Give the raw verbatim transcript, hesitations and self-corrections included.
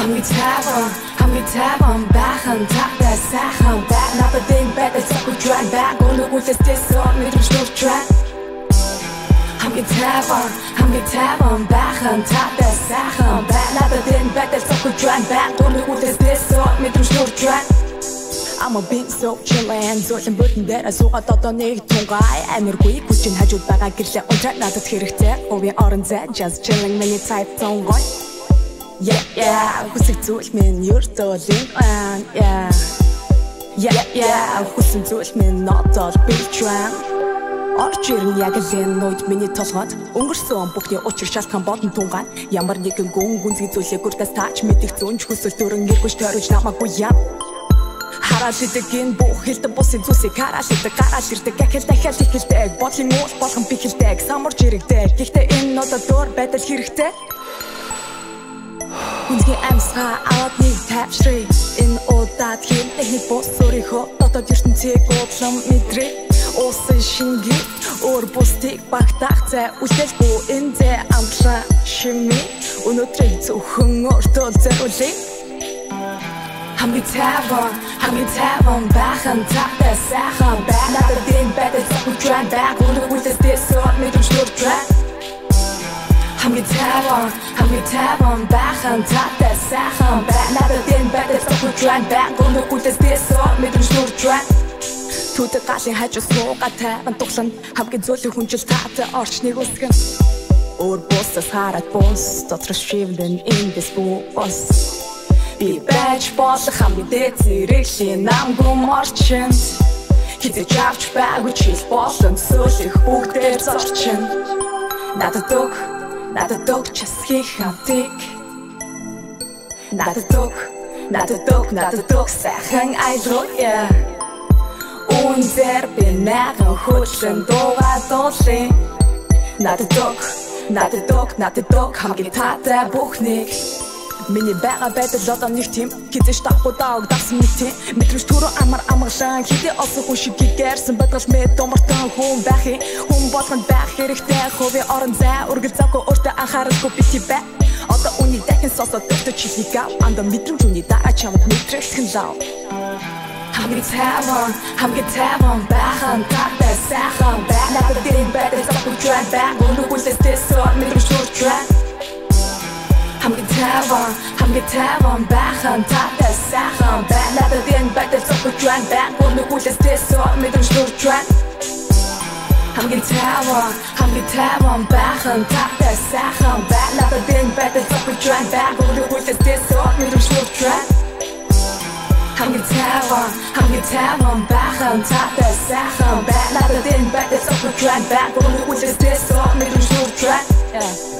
хамгийн тайван хамгийн тайван байхын тагтай сайхан бай надад энэ байдаг зөвхөн drive back өнөөгөөс дэсөө мэдрэмжлүүр track хамгийн тайван хамгийн тайван байхын тагтай сайхан бай надад энэ байдаг зөвхөн drive back өнөөгөөс дэсөө мэдрэмжлүүр track I'm a bit so chillin' Зөөлөн бүтэн дээр суугаад одоо нэг тунгай Амиргүй хүчин хажууд байгаа гэрлээ унтраа надад хэрэгтэй Хувийн орон зай just chillin' миний type тунгай Yeah yeah хүсэг зүйл минь ердөөлийн Yeah Yeah yeah хүсэн зүйл минь нотол билтран Орч ирэн яг л энэ үед миний толгойд өнгөрсөн бүхний учир шалтгаан бодон тунгаан Ямар нэгэн гүн гүнзгий зүйлээ гүрдээс тааж мэдих зүүнч хүсэл төрөн эргэж тойрож намаагүй яа Хараад идэг энэ бүх хэлдэг бусын зүйлсийг хараад идэг гараад ирдэг гэхэл дахиад ихэлдэг бодлын уул болгон бихэлдэг самурж ирэгдэг гэхдээ энэ нотод дөр байдал хэрэгтэй Хүнзгийн амьсгаа аваад нэг тайвшрыг энэ удаад хилдэг нэг бус өөрийнхөө дотоод ертөнцийг уудлан мэдрээ Уусан шинги өөр бусдыг багтаах зай үлдэлгүй энэ зай амтлан шими өнөөдрийг зөвхөн өөртөө зориулъя Хамгийн тайван, хамгийн тайван байхын тагтай сайхан бай Надад энэ байдаг зөвхөн drive back өнөөгөөс дэсөө мэдрэмжлүүр track Хамгийн тайван, хамгийн тайван байхын тагтай сайхан бай Надад энэ байдаг зөвхөн drive back өнөөгөөс дэсөө мэдрэмжлүүр track Түүдэг галын хажуу суугаад тайван туглан Хамгийн зөөлөн хүнжил таатай орчныг үсгэн Өөр бусдаас хараад бус дотроо шивдэн in this bus Би байж болох хамгийн дээд зэрэглийн намгүй орчинд Хизэж авч байггүй чил болон сөөлөх бүгдээр зорчин Надад өг, надад өг час хийх хамтыг Надад өг, надад өг, надад өг сайхан айлгуу Үнзэр би найган хөдлөн дуугаа дуулын Надад өг, надад өг, надад өг хамгийн таатай бүхнийг Миний байгаа байдал одоо нэг тийм Хизэж тахгүй дааг давсан нэг тийм Мэдрэмж түрүү амар амгалан Хидээ олсон хүн шиг гигэрсэн бодгол мэд Думартан хүн байхи Хүн болгонд байх хэрэгтэй Хувийн орон зай Үргэл завгүй өөртөө анхааралгүй бити бай Одоо үнийг дахин сонсоод өөртөө чилийг ав Анда мэдрэмж үний дараа чамд мэдрэгдхэн лав Хамгийн тайван Хамгийн тайван байхын тагтай сайхан бай Надад энэ байдаг зөвхөн drive back Өнөөгөөс дэсөө мэдрэмжлүүр track Хамгийн тайван, хамгийн тайван байхын тагтай сайхан бай Надад энэ байдаг зөвхөн drive back Өнөөгөөс дэсөө мэдрэмжлүүр track Хамгийн тайван, хамгийн тайван байхын тагтай сайхан бай Надад энэ байдаг зөвхөн drive back Өнөөгөөс дэсөө мэдрэмжлүүр track Хамгийн тайван, хамгийн тайван байхын тагтай сайхан бай Надад энэ байдаг зөвхөн drive back Өнөөгөөс дэсөө мэдрэмжлүүр track